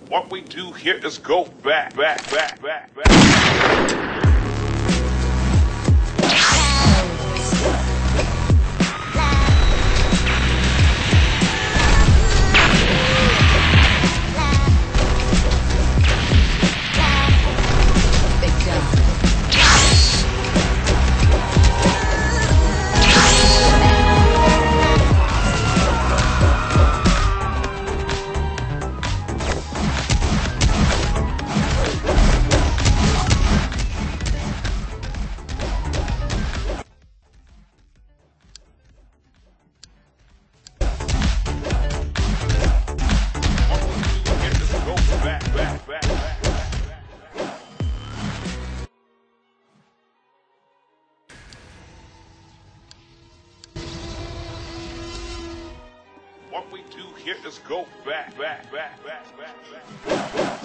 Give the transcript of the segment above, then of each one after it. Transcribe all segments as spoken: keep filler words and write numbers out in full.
What we do here is go back, back, back, back, back. What we do here is go back, back, back, back, back, back.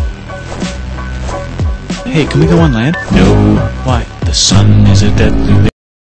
Hey, can we go on land? No. Why? The sun is a deadly